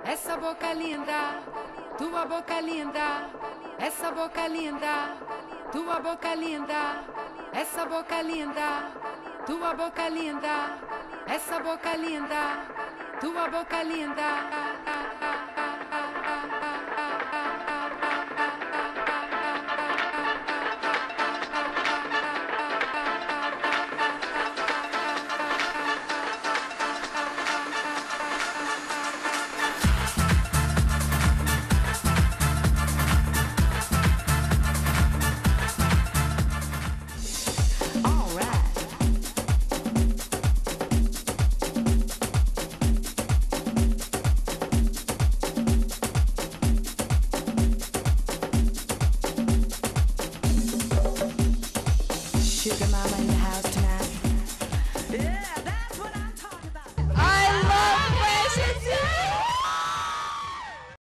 essa boca linda, tua boca linda, essa boca linda, tua boca linda, essa boca linda, tua boca linda, essa boca linda, tua boca linda. Sugar mama in the house tonight. Yeah.